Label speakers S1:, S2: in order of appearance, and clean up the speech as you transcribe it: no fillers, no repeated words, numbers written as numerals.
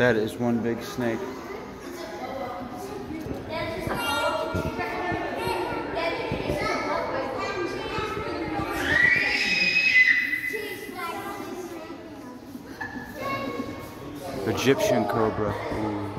S1: That is one big snake. Egyptian cobra. Ooh.